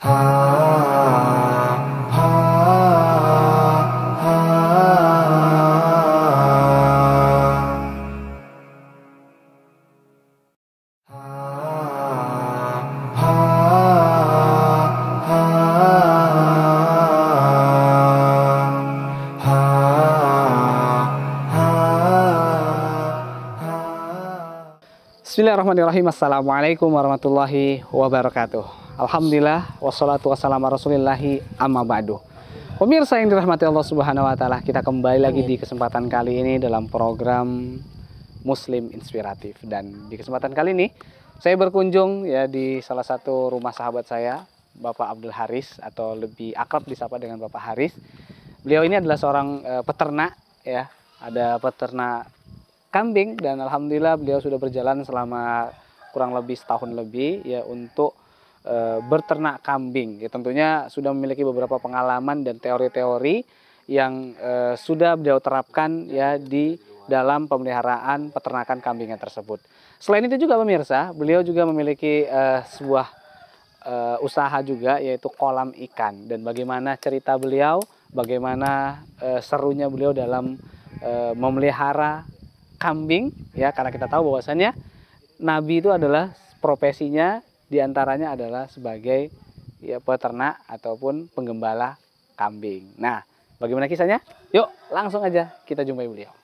Bismillahirrahmanirrahim. Assalamualaikum warahmatullahi wabarakatuh. Alhamdulillah wassalatu wassalamu rasulillahi amma ba'du. Pemirsa yang dirahmati Allah Subhanahu wa taala, kita kembali lagi di kesempatan kali ini dalam program Muslim Inspiratif. Dan di kesempatan kali ini saya berkunjung ya di salah satu rumah sahabat saya, Bapak Abdul Haris, atau lebih akrab disapa dengan Bapak Haris. Beliau ini adalah seorang peternak ya, ada peternak kambing, dan alhamdulillah beliau sudah berjalan selama kurang lebih setahun lebih ya untuk berternak kambing. Ya, tentunya sudah memiliki beberapa pengalaman dan teori-teori yang sudah beliau terapkan ya di dalam pemeliharaan peternakan kambingnya tersebut. Selain itu juga pemirsa, beliau juga memiliki sebuah usaha juga, yaitu kolam ikan. Dan bagaimana cerita beliau, bagaimana serunya beliau dalam memelihara kambing ya, karena kita tahu bahwasannya Nabi itu adalah profesinya diantaranya adalah sebagai ya peternak ataupun penggembala kambing. Nah, bagaimana kisahnya? Yuk langsung aja kita jumpai beliau.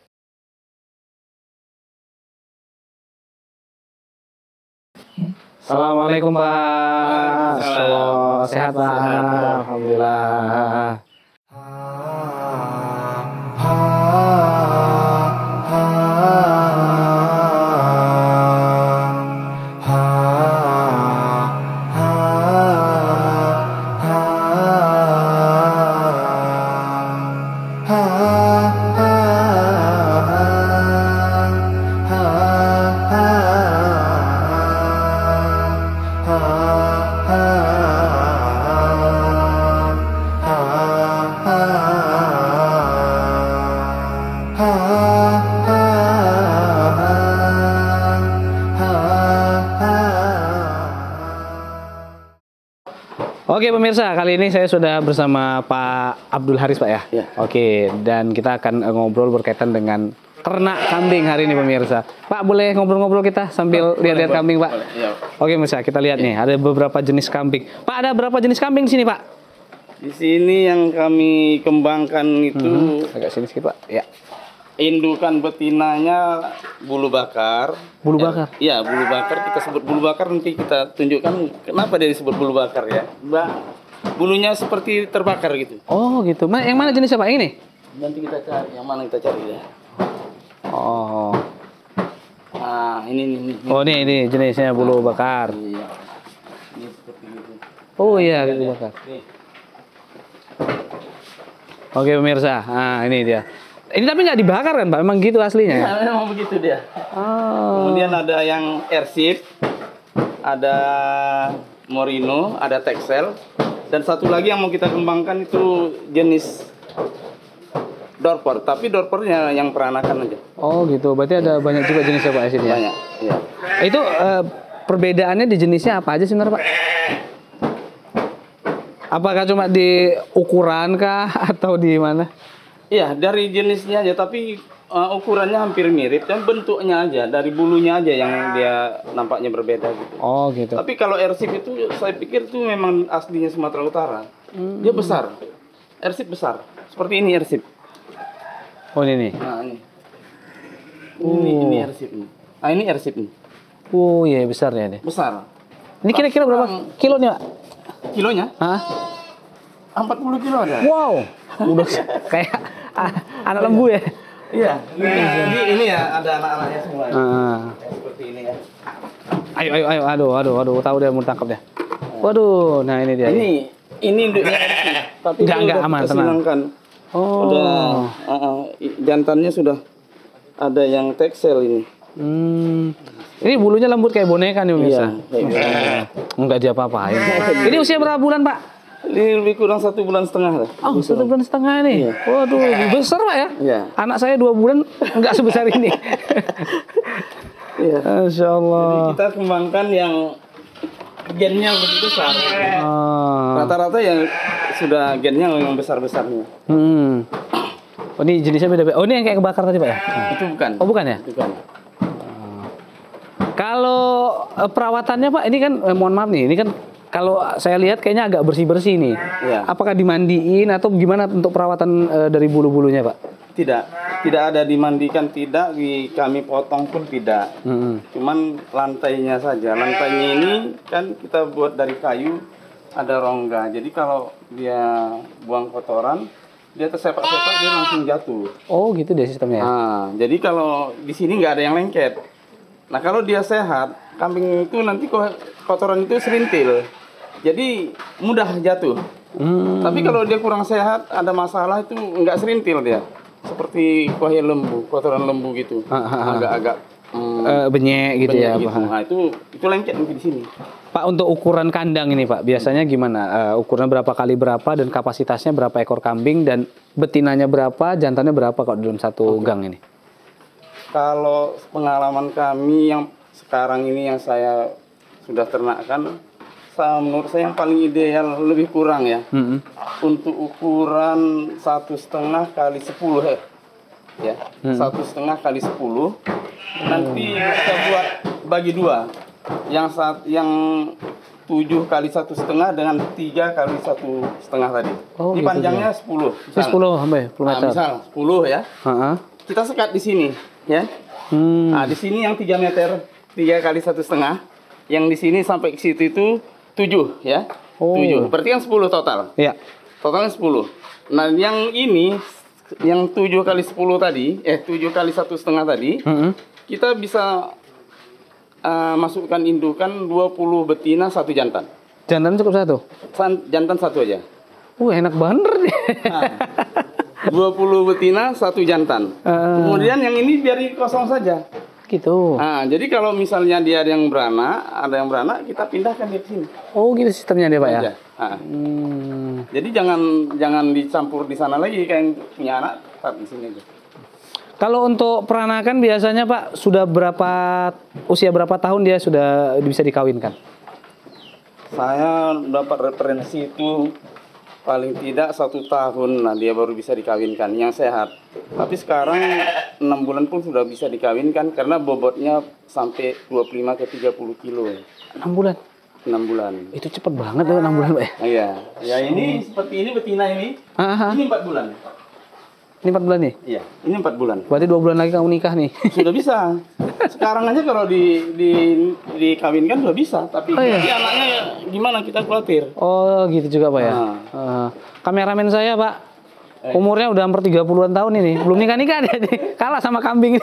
Assalamualaikum Pak. Sehat Pak? Alhamdulillah. Oke pemirsa, kali ini saya sudah bersama Pak Abdul Haris Pak ya? Ya. Oke, dan kita akan ngobrol berkaitan dengan ternak kambing hari ini pemirsa. Pak, boleh ngobrol-ngobrol kita sambil lihat-lihat kambing Pak? Boleh, ya. Oke pemirsa, kita lihat nih, ada beberapa jenis kambing. Pak, ada berapa jenis kambing di sini Pak? Di sini yang kami kembangkan itu agak sini sedikit Pak, ya. Indukan betinanya bulu bakar. Bulu bakar? Iya, bulu bakar. Kita sebut bulu bakar, nanti kita tunjukkan kenapa dia disebut bulu bakar ya. Bulunya seperti terbakar gitu. Oh gitu. Yang mana jenisnya Pak? Yang ini? Nanti kita cari, yang mana kita cari ya. Oh. Nah, ini. Oh, ini jenisnya bulu bakar. Iya. Ini seperti itu. Oh iya, bulu bakar. Nih. Oke pemirsa, nah ini dia. Ini tapi nggak dibakar kan Pak? Memang gitu aslinya? Ya, memang begitu dia. Oh. Kemudian ada yang Ersip, ada Morino, ada Texel, dan satu lagi yang mau kita kembangkan itu jenis Dorper, tapi Dorpernya yang peranakan aja. Oh gitu, berarti ada banyak juga jenisnya Pak di sini ya? Banyak, iya. Itu perbedaannya di jenisnya apa aja sebenarnya Pak? Apakah cuma di ukuran kah atau di mana? Iya, dari jenisnya aja, tapi ukurannya hampir mirip, dan bentuknya aja, dari bulunya aja yang dia nampaknya berbeda gitu. Oh gitu. Tapi kalau Ersip itu saya pikir itu memang aslinya Sumatera Utara. Dia besar. Ersip besar. Seperti ini Ersip. Oh ini nih. Nah, ini Ersip nih. Nah, ini Ersip nih. Oh iya besar ya nih. Besar. Ini kira-kira berapa kilonya Pak? Kilonya? Hah? 40 kilo ada. Wow. Udah kayak anak lembu ya? Iya. Ini ya ada anak-anaknya semua. Seperti ini ya. Ayo, aduh, tahu dia mau tangkap dia. Waduh, nah ini dia. Ini induknya tapi enggak aman, tenang. Oh. Udah jantannya sudah ada yang Texel ini. Ini bulunya lembut kayak boneka nih pemirsa. Iya. Enggak diapa-apain. Ini usia berapa bulan Pak? Ini lebih kurang 1,5 bulan lah. Oh, 1,5 bulan nih. Iya. Waduh, besar Pak ya? Iya. Anak saya 2 bulan nggak sebesar ini. Iya. Masya Allah. Jadi kita kembangkan yang gennya lebih besar. Rata-rata yang sudah gennya yang besar-besarnya. Oh, ini jenisnya beda-beda. Oh, ini yang kayak kebakar tadi, Pak ya? Itu bukan. Oh, bukan ya? Bukan. Kalau perawatannya, Pak, ini kan mohon maaf nih, ini kan kalau saya lihat kayaknya agak bersih-bersih nih. Iya. Apakah dimandiin atau gimana untuk perawatan dari bulu-bulunya, Pak? Tidak ada dimandikan, tidak kami potong pun tidak. Cuman lantainya saja. Lantainya ini kan kita buat dari kayu, ada rongga. Jadi kalau dia buang kotoran, dia tersepak-sepak, dia langsung jatuh. Oh, gitu deh sistemnya. Nah, jadi kalau di sini nggak ada yang lengket. Nah, kalau dia sehat, kambing itu nanti kotoran itu serintil. Jadi mudah jatuh. Tapi kalau dia kurang sehat, ada masalah itu nggak serintil dia. Seperti kuahnya lembu, kotoran lembu gitu. Agak-agak benyek gitu ya, gitu. Pak. Nah, itu lengket nanti di sini. Pak, untuk ukuran kandang ini, Pak, biasanya gimana? Ukurannya berapa kali berapa dan kapasitasnya berapa ekor kambing dan betinanya berapa, jantannya berapa kalau dalam satu gang ini? Kalau pengalaman kami yang sekarang ini yang saya sudah ternakkan, menurut saya yang paling ideal lebih kurang ya. Untuk ukuran 1,5 kali 10 ya, 1,5 kali 10. Nanti kita buat bagi dua. Yang 7 kali 1,5 dengan 3 kali 1,5 tadi. Oh, ini gitu panjangnya ya. 10. 10 sampai 10 meter. Nah, misal 10 ya. Kita sekat di sini ya. Nah, di sini yang 3 meter, 3 kali 1,5. Yang di sini sampai ke situ itu 7 ya. 7. Berarti kan 10 total. Iya. Totalnya 10. Nah, yang ini yang 7 kali 10 tadi, 7 kali 1,5 tadi, kita bisa masukkan indukan 20 betina, 1 jantan. Jantan cukup satu? Jantan 1 aja. Enak bener deh. Nah, 20 betina, 1 jantan. Kemudian yang ini biarin kosong saja. Gitu. Nah, jadi kalau misalnya dia ada yang beranak, kita pindahkan dia ke sini. Oh, gitu sistemnya dia, Pak ya. Nah. Jadi jangan dicampur di sana lagi, kayak yang punya anak tetap di sini aja. Kalau untuk peranakan biasanya, Pak, usia berapa tahun dia sudah bisa dikawinkan? Saya dapat referensi itu paling tidak 1 tahun, nah dia baru bisa dikawinkan yang sehat. Tapi sekarang 6 bulan pun sudah bisa dikawinkan karena bobotnya sampai 25 ke 30 kilo. 6 bulan? 6 bulan. Itu cepet banget loh 6 bulan, Pak ya? Iya. Ya ini seperti ini betina ini. Ini 4 bulan. Ini 4 bulan nih? Iya, ini 4 bulan. Berarti 2 bulan lagi kamu nikah nih? Sudah bisa. Sekarang aja kalau dikawinkan sudah bisa. Tapi nanti anaknya gimana, kita khawatir. Oh, gitu juga, Pak ya? Kameramen saya, Pak, umurnya udah hampir 30-an tahun ini. Belum nikah-nikah dia nih. Kalah sama kambing ini.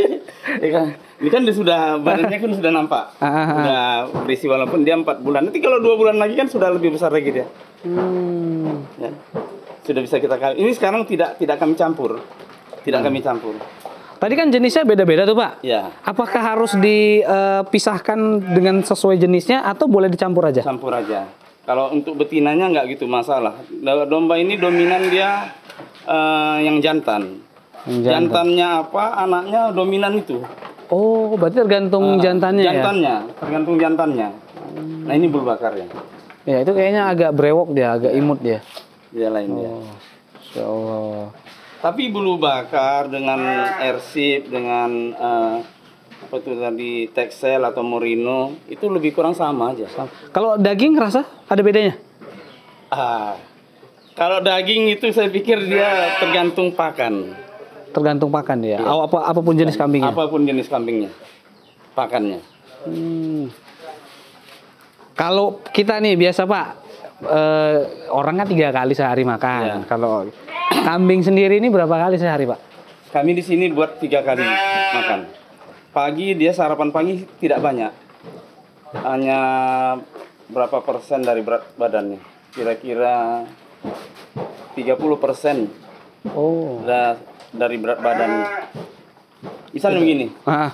Ini kan dia sudah, badannya kan sudah nampak. Sudah berisi walaupun dia 4 bulan. Nanti kalau 2 bulan lagi kan sudah lebih besar lagi dia. Ya. Sudah bisa kita kawin. Ini sekarang tidak kami campur. Tidak kami campur. Tadi kan jenisnya beda-beda tuh, Pak. Ya. Apakah harus dipisahkan dengan sesuai jenisnya atau boleh dicampur aja? Campur aja. Kalau untuk betinanya nggak gitu masalah. Domba ini dominan dia yang jantan. Jantannya apa, anaknya dominan itu. Oh, berarti tergantung jantannya ya? Tergantung jantannya. Nah, ini bulu bakarnya. Ya, itu kayaknya agak brewok dia, agak imut dia. Dia lain dia. Masya Allah. Tapi bulu bakar dengan Airship, dengan apa itu tadi Texel atau Merino itu lebih kurang sama aja. Kalau daging rasa ada bedanya? Kalau daging itu saya pikir dia tergantung pakan. Tergantung pakan dia. Ya. Apapun jenis kambingnya. Apapun jenis kambingnya, pakannya. Kalau kita nih biasa, Pak, orang kan 3 kali sehari makan. Ya. Kalau kambing sendiri ini berapa kali sehari, Pak? Kami di sini buat 3 kali makan. Pagi dia sarapan pagi tidak banyak, hanya berapa persen dari berat badannya? Kira-kira 30%. Oh. Dari berat badannya. Misalnya begini.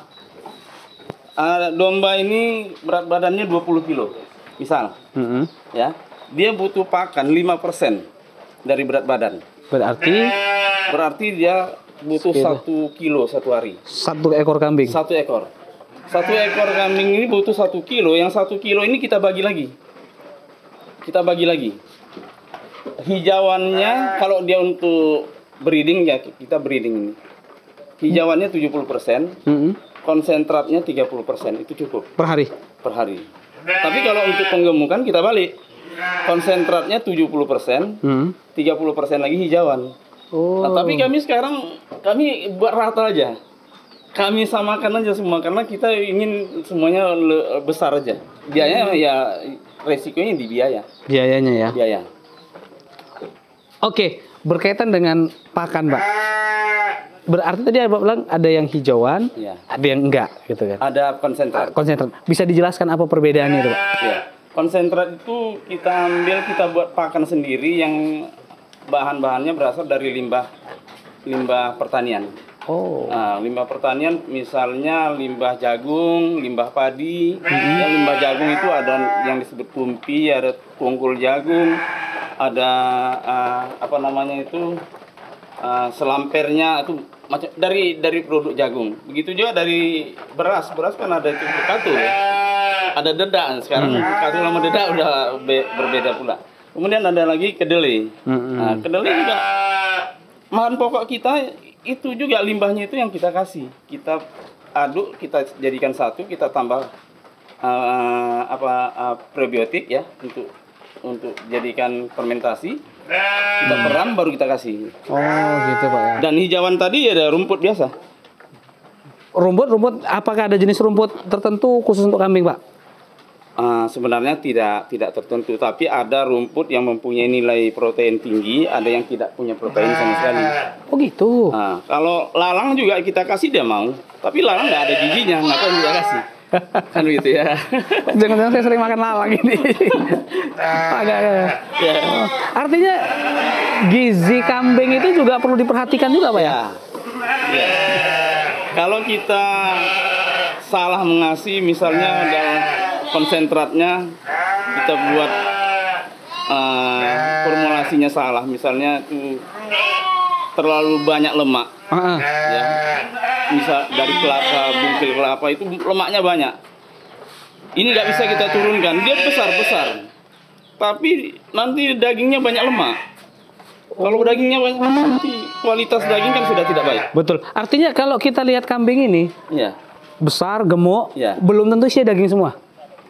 Domba ini berat badannya 20 kilo. Misal. Ya. Dia butuh pakan 5% dari berat badan. Berarti dia butuh 1 kilo 1 hari. 1 ekor kambing? 1 ekor. 1 ekor kambing ini butuh 1 kilo. Yang 1 kilo ini kita bagi lagi. hijauannya kalau dia untuk breeding ya kita breeding ini. Hijauannya 70%, konsentratnya 30%, itu cukup Per hari. per hari. Tapi kalau untuk penggemukan kita balik. Konsentratnya 70%, 30% lagi hijauan. Oh. Nah, tapi kami sekarang kami buat rata aja. Kami samakan aja semua karena kita ingin semuanya besar aja. Biayanya ya resikonya di biaya. Biayanya ya. Biaya. Oke, berkaitan dengan pakan, Pak. Berarti tadi Bapak bilang ada yang hijauan, Ya. ada yang enggak, gitu kan? Ada konsentrat. Konsentrat. Bisa dijelaskan apa perbedaannya itu, Pak? Ya. Konsentrat itu kita ambil, kita buat pakan sendiri yang bahan-bahannya berasal dari limbah pertanian. Oh. Nah, limbah pertanian misalnya limbah jagung, limbah padi. Ya, limbah jagung itu ada yang disebut pumpi, ada kungkul jagung, ada apa namanya itu selampernya itu macam dari produk jagung. Begitu juga dari beras kan ada itu bekatu ya. Ada dedak sekarang bekatu sama dedak udah berbeda pula. Kemudian ada lagi kedelai. Nah, kedelai juga bahan pokok kita itu juga limbahnya itu yang kita kasih. Kita aduk, kita jadikan satu, kita tambah prebiotik ya untuk jadikan fermentasi. Kita peram baru kita kasih. Oh, gitu, Pak ya. Dan hijauan tadi ada rumput biasa. Rumput, apakah ada jenis rumput tertentu khusus untuk kambing, Pak? Sebenarnya tidak tertentu, tapi ada rumput yang mempunyai nilai protein tinggi, ada yang tidak punya protein sama sekali. Oh, gitu. Nah, kalau lalang juga kita kasih dia mau, tapi lalang nggak ada giginya, ngapain kita kasih? Kan gitu ya. Jangan-jangan saya sering makan lalang ini. Agak. Ya. Artinya gizi kambing itu juga perlu diperhatikan juga, Pak ya? Ya. Kalau kita salah mengasih, misalnya dalam konsentratnya kita buat formulasinya salah, misalnya itu terlalu banyak lemak, ya. Misal dari kelapa, bungkil kelapa itu lemaknya banyak. Ini nggak bisa kita turunkan, dia besar, tapi nanti dagingnya banyak lemak. Kalau dagingnya banyak lemak, nanti kualitas daging kan sudah tidak baik. Betul. Artinya kalau kita lihat kambing ini Ya. besar, gemuk, Ya. belum tentu sih daging semua.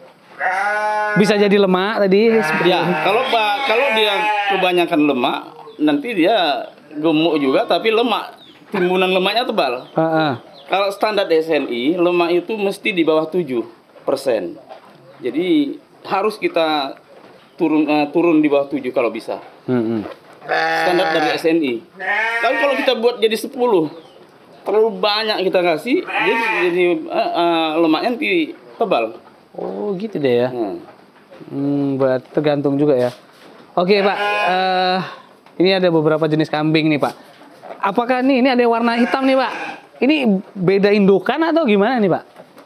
Bisa jadi lemak tadi. Ya, kalau dia kebanyakan lemak, nanti dia gemuk juga, tapi lemak, timbunan lemaknya tebal. Kalau standar SNI, lemak itu mesti di bawah 7%. Jadi harus kita turun di bawah 7 kalau bisa. Standar dari SNI. Tapi kalau kita buat jadi 10, terlalu banyak kita kasih, jadi lemaknya nanti tebal. Oh, gitu deh ya. Berarti tergantung juga ya. Oke, Pak. Ini ada beberapa jenis kambing nih, Pak. Apakah ini ada yang warna hitam nih, Pak? Ini beda indukan atau gimana nih, Pak?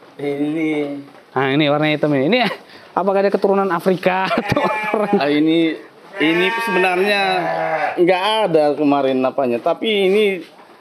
Nah, ini warna hitam ini. Ini apakah ada keturunan Afrika atau orang? Ini sebenarnya nggak ada kemarin apanya, tapi ini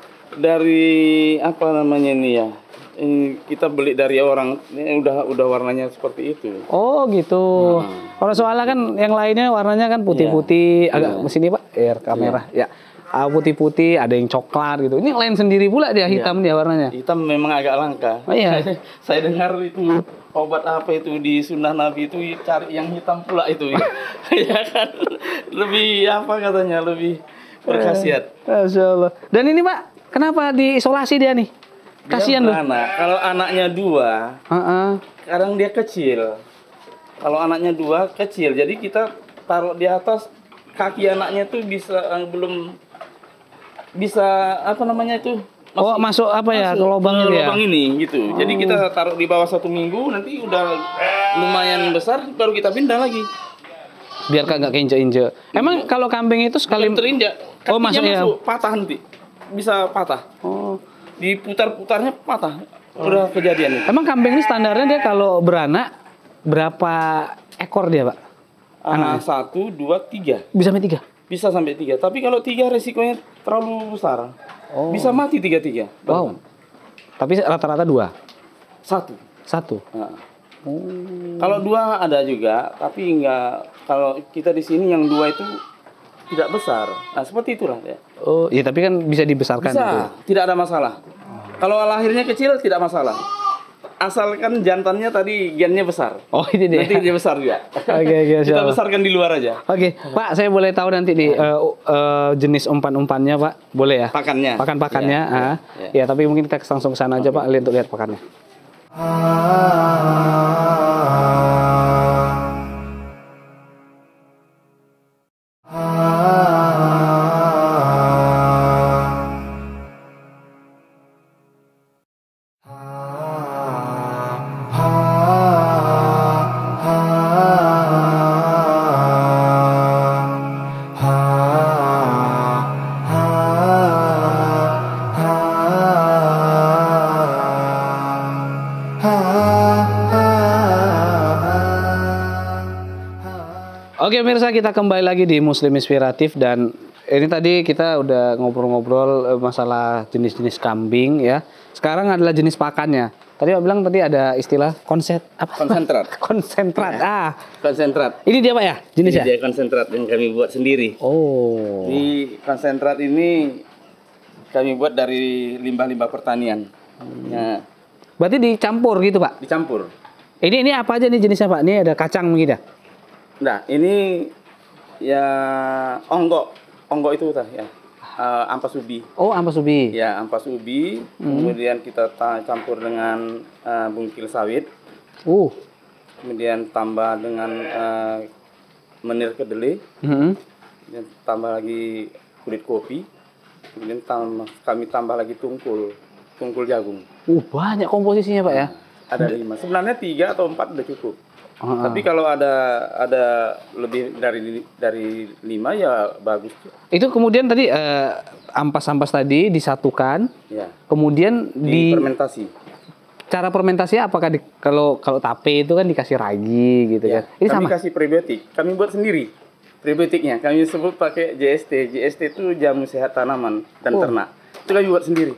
dari apa namanya ini ya? Ini kita beli dari orang, ini udah warnanya seperti itu. Oh, gitu. Kalau soalnya kan yang lainnya warnanya kan putih-putih, agak sini, Pak, kamera. Ya. Putih-putih, ada yang coklat gitu. Ini lain sendiri pula dia, hitam dia warnanya. Hitam memang agak langka. Oh, iya. Saya dengar itu obat apa itu di sunnah Nabi itu cari yang hitam pula itu. Ya kan, lebih apa katanya, lebih berkhasiat. Masya Allah. Dan ini, Pak, kenapa diisolasi dia nih? Kasihan loh. Kalau anaknya 2, kadang dia kecil. Kalau anaknya 2 kecil, jadi kita taruh di atas kaki anaknya tuh belum bisa apa namanya itu? Masuk apa ya? Ke lubang ini ya? Lubang ini gitu. Jadi kita taruh di bawah 1 minggu, nanti udah lumayan besar, baru kita pindah lagi. Biar nggak keinjek-injek. Emang kalau kambing itu sekali terinjak, masuk patah nanti, bisa patah. Diputar-putarnya patah. Udah kejadian itu. Emang kambing ini standarnya dia kalau beranak berapa ekor dia, Pak? 1, 2, 3. Bisa sampai 3? Bisa sampai 3. Tapi kalau 3 resikonya terlalu besar. Bisa mati 3-3. Wow. Tapi rata-rata 2? 1. Nah. Kalau 2 ada juga, tapi enggak. Kalau kita di sini yang 2 itu tidak besar. Nah, seperti itulah ya. Oh, iya tapi kan bisa dibesarkan Bisa, gitu. tidak ada masalah. Kalau lahirnya kecil tidak masalah. Asalkan jantannya tadi gennya besar. Oh, ini dia. Nanti dia besar juga. Oke, Kita siap. besarkan di luar aja. Oke, Pak, saya boleh tahu nanti di jenis umpan-umpannya, Pak? Boleh ya? Pakannya. Pakan-pakannya. Ya, ah. ya. Ya, tapi mungkin kita langsung ke sana aja, Pak, untuk lihat pakannya. Oke pemirsa, kita kembali lagi di Muslim Inspiratif, dan ini tadi kita udah ngobrol-ngobrol masalah jenis-jenis kambing ya. Sekarang adalah jenis pakannya. Tadi Pak bilang tadi ada istilah Konsentrat. Konsentrat. Ah, Konsentrat. ini dia Pak ya, jenisnya. Ini dia konsentrat yang kami buat sendiri. Oh. Di konsentrat ini kami buat dari limbah-limbah pertanian. Ya, Berarti dicampur gitu Pak. dicampur. Ini apa aja nih jenisnya Pak? Ini ada kacang mungkin ya? Nah, ini ya onggok itu tah ya. Ampas ubi. Oh, ampas ubi. Ya, ampas ubi. Kemudian kita campur dengan bungkil sawit. Kemudian tambah dengan menir kedelai. Dan tambah lagi kulit kopi. Kemudian kami tambah lagi tungkul jagung. Banyak komposisinya Pak ya? Ada 5. Sebenarnya 3 atau 4 udah cukup. Tapi kalau ada lebih dari 5 ya bagus. Itu kemudian tadi ampas-ampas tadi disatukan, Ya. kemudian Fermentasi. cara fermentasinya apakah kalau tape itu kan dikasih ragi gitu Ya. kan? Ini Kami sama. kasih prebiotik. Kami buat sendiri. Prebiotiknya kami sebut pakai JST. JST itu jamu sehat tanaman dan ternak. Itu kami buat sendiri.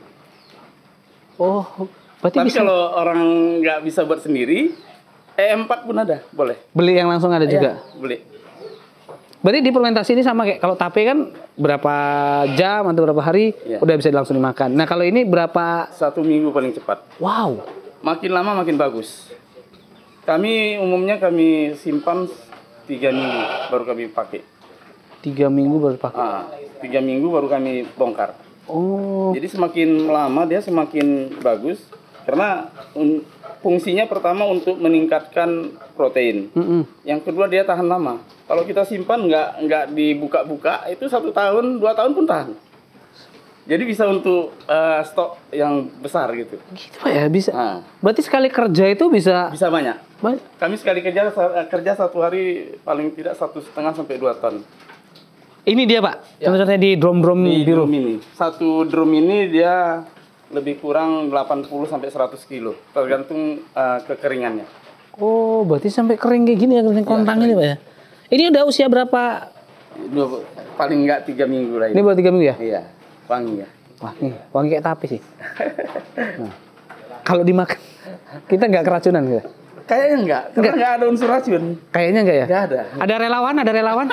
Oh, berarti Tapi bisa kalau orang nggak bisa buat sendiri, E4 pun ada, boleh. beli yang langsung ada juga. Ya, beli. Berarti di fermentasi ini sama kayak kalau tape kan berapa jam atau berapa hari Ya. udah bisa langsung dimakan. Nah, kalau ini berapa? 1 minggu paling cepat. Wow. Makin lama makin bagus. Kami umumnya kami simpan 3 minggu baru kami pakai. 3 minggu baru pakai. 3 minggu baru kami bongkar. Oh. Jadi semakin lama dia semakin bagus karena fungsinya pertama untuk meningkatkan protein. Yang kedua dia tahan lama. Kalau kita simpan nggak dibuka-buka itu 1 tahun 2 tahun pun tahan. Jadi bisa untuk stok yang besar gitu. Gitu Pak ya, bisa. Nah, Berarti sekali kerja itu bisa bisa banyak. banyak. Kami sekali kerja 1 hari paling tidak 1,5 sampai 2 ton. Ini dia Pak, Ya. contohnya di drum-drum Di biru. drum ini. 1 drum ini dia lebih kurang 80 sampai 100 kilo tergantung kekeringannya. Oh, berarti sampai kering kayak gini ya, kering kontang ini Pak ya. Ini udah usia berapa? Paling enggak 3 minggu lah Ini ini. baru 3 minggu ya? Iya, wangi ya. Wah, nih, wangi kayak tape sih. Nah, kalau dimakan, kita nggak keracunan gitu. Kayaknya enggak, karena enggak ada unsur racun. Kayaknya nggak ya? Enggak ada. Ada relawan, ada relawan.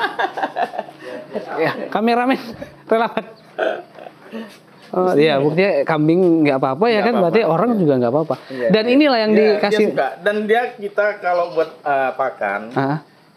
Ya, kameramen, relawan. Oh iya, buktinya kambing nggak apa-apa ya Nggak kan, apa-apa. berarti orang juga nggak apa-apa. Iya, Dan iya. inilah yang Dia dikasih. suka. Dan dia kita kalau buat pakan, Ah,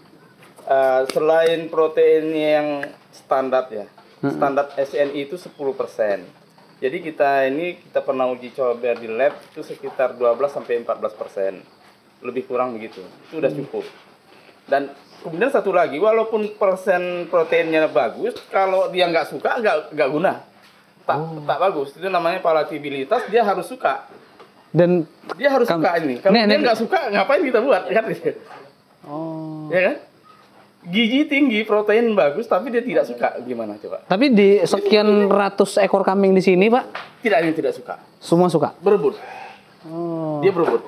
selain proteinnya yang standar ya, standar SNI itu 10%. Jadi kita pernah uji coba di lab itu sekitar 12 sampai 14%. Lebih kurang begitu. Itu udah cukup. Dan kemudian satu lagi, walaupun persen proteinnya bagus, kalau dia nggak suka nggak guna. Tak bagus. Itu namanya palatabilitas, dia harus suka. dan Dia harus suka ini. Kalau Nek, dia nek. nggak suka, ngapain kita buat? Kan? oh. Ya kan? Gizi tinggi, protein bagus, tapi dia tidak suka. Gimana coba? Tapi di sekian ratus ekor kambing di sini, Pak, Tidak ada yang tidak suka. semua suka. Berebut. Oh. Dia berebut.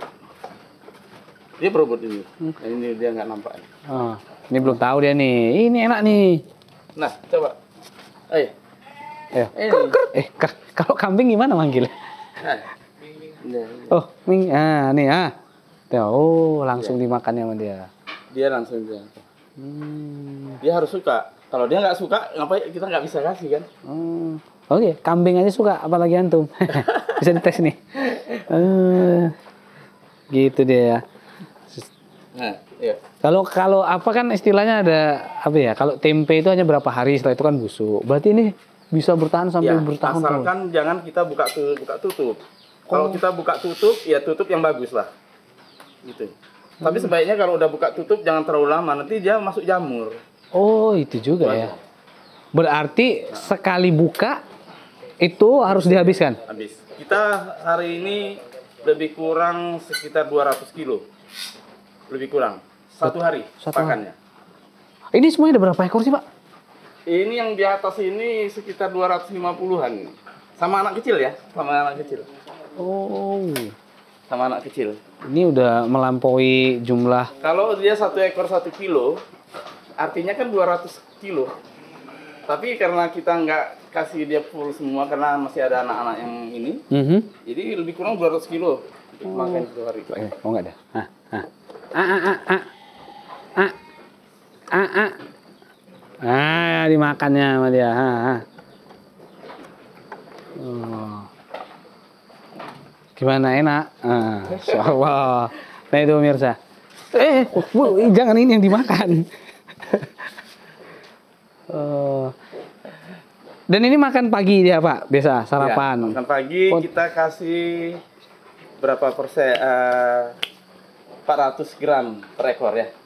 Dia berebut ini. Nah, ini dia nggak nampak. Oh, ini belum tahu dia nih. Ini enak nih. Nah, coba. Ayo. Ayo. Ini. Kalau kambing gimana manggil? Nah. Nah, Oh, Ming. Ah, nih ah. Tuh, oh, langsung dimakannya sama dia. dia langsung dia. Hmm. Dia harus suka. Kalau dia nggak suka, ngapain kita nggak bisa kasih kan? Oke, kambing aja suka, apalagi antum. Bisa dites nih. Gitu dia ya. Nah, iya. Kalau apa kan istilahnya ada apa ya? Kalau tempe itu hanya berapa hari setelah itu kan busuk. Berarti ini bisa bertahan sampai Ya, bertahun-tahun. asalkan jangan kita buka tutup. Kalau kita buka tutup, ya tutup yang bagus lah. Gitu. Tapi sebaiknya kalau udah buka tutup jangan terlalu lama, nanti dia masuk jamur. Oh, itu juga ya. Berarti sekali buka itu harus dihabiskan. Habis. Kita hari ini lebih kurang sekitar 200 kilo. Lebih kurang. Satu hari pakannya. Ini semuanya ada berapa ekor sih, Pak? Ini yang di atas ini sekitar 250-an. Sama anak kecil ya, sama anak kecil. Oh. Sama anak kecil. Ini udah melampaui jumlah. Kalau dia 1 ekor 1 kilo, artinya kan 200 kilo. Tapi karena kita nggak kasih dia full semua karena masih ada anak-anak yang ini, jadi lebih kurang 200 kilo untuk makan satu hari. Oh nggak ada. Dimakannya sama dia. Oh. Gimana, enak? Insya Allah. Nah itu pemirsa. Bu, jangan ini yang dimakan. Dan ini makan pagi dia, Pak, biasa sarapan. Ya, makan pagi kita kasih berapa persen? 400 gram per ekor ya.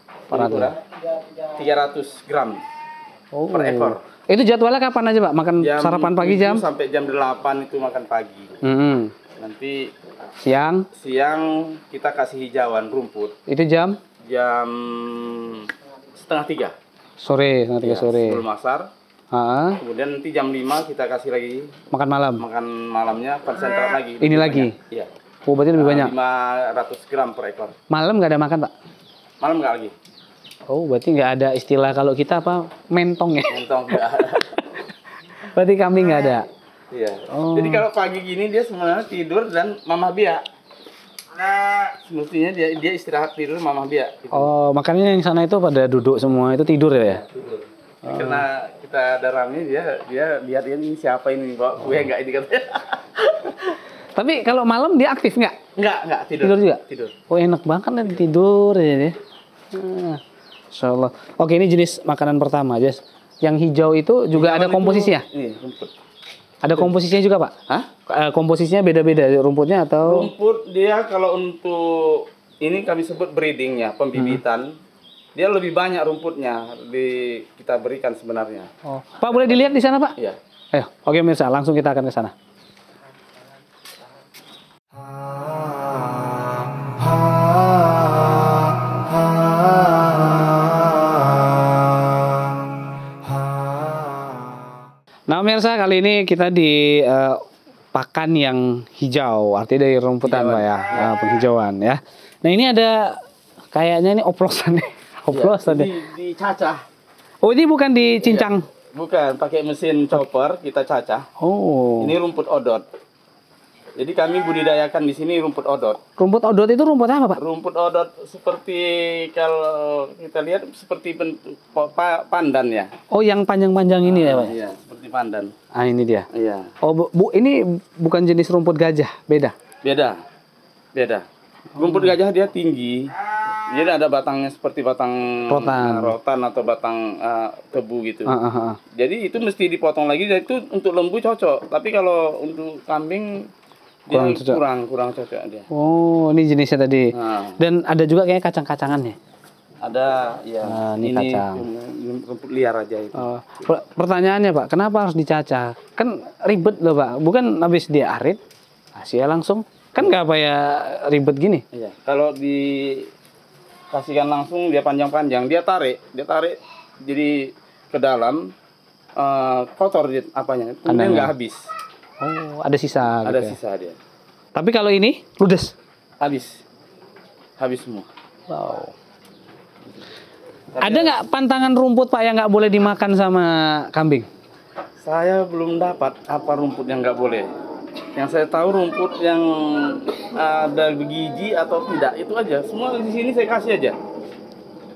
300 gram per ekor. Itu jadwalnya kapan aja, Pak? Makan sarapan pagi jam? Sampai jam 8 itu makan pagi. Nanti siang kita kasih hijauan rumput. Itu jam? Jam setengah 3. Sore, setengah 3 sore. Sebelum asar. Kemudian nanti jam 5 kita kasih lagi makan malam. Makan malamnya konsentrat lagi. Ini lagi. Iya. Oh, berarti lebih banyak. 500 gram per ekor. Malam nggak ada makan, Pak? Malam nggak lagi. Oh, berarti nggak ada istilah kalau kita apa mentong ya? Mentong nggak ada. Berarti kambing nggak ada. Iya. Jadi kalau pagi gini dia sebenarnya tidur dan mamah biak. Semestinya dia istirahat tidur mamah biak. Gitu. Oh, makanya yang sana itu pada duduk semua itu tidur ya? Tidur. Karena kita ada rame dia lihat ini siapa ini bawa kue nggak ini katanya. Tapi kalau malam dia aktif nggak? Nggak tidur. Tidur juga? Tidur. Oh, enak banget nih tidur aja deh. Insya Allah. Oke, ini jenis makanan pertama, Jess. Yang hijau itu juga ada komposisinya? Ini rumput. Ada komposisinya juga, Pak? Hah? Komposisinya beda-beda rumputnya atau? Rumput dia kalau untuk ini kami sebut breedingnya, pembibitan. Dia lebih banyak rumputnya kita berikan sebenarnya. Oh. Pak, boleh dilihat di sana, Pak? Iya. Ayo, oke pemirsa, langsung kita akan ke sana. Nah, pemirsa, kali ini kita di pakan yang hijau, artinya dari rumputan, Pak ya, penghijauan ya. Nah, ini ada kayaknya ini oplosan nih. Oplosan ya, deh. Dicacah. Oh, ini bukan dicincang? Ya. Bukan, pakai mesin chopper kita cacah. Oh. Ini rumput odot. Jadi kami budidayakan di sini rumput odot. Rumput odot itu rumput apa, Pak? Rumput odot seperti kalau kita lihat seperti pandan ya. Oh, yang panjang-panjang ini ya, Pak? Iya, seperti pandan. Ah, ini dia. Iya. Oh, Bu, ini bukan jenis rumput gajah, beda? Beda. Rumput gajah dia tinggi. Jadi ada batangnya seperti batang rotan atau batang tebu gitu. Jadi itu mesti dipotong lagi. Dan itu untuk lembu cocok. Tapi kalau untuk kambing kurang cocok dia. Oh, ini jenisnya tadi. Dan ada juga kayak kacang-kacangannya. Ada, ya. Ini kacang. Rumput liar aja itu. Pertanyaannya, Pak, kenapa harus dicacah? Kan ribet loh, Pak. Bukan habis dia arit, kasih langsung. Kan nggak ya ribet gini. Iya. Kalau dikasihkan langsung dia panjang-panjang, dia tarik jadi ke dalam kotor dia apanya. Kemudian nggak habis. Oh, ada sisa. Ada gitu sisa dia. Tapi kalau ini ludes. Habis semua. Wow. Ada nggak pantangan rumput, Pak, yang nggak boleh dimakan sama kambing? Saya belum dapat apa rumput yang nggak boleh. Yang saya tahu rumput yang ada bergizi atau tidak itu aja. Semua di sini saya kasih aja.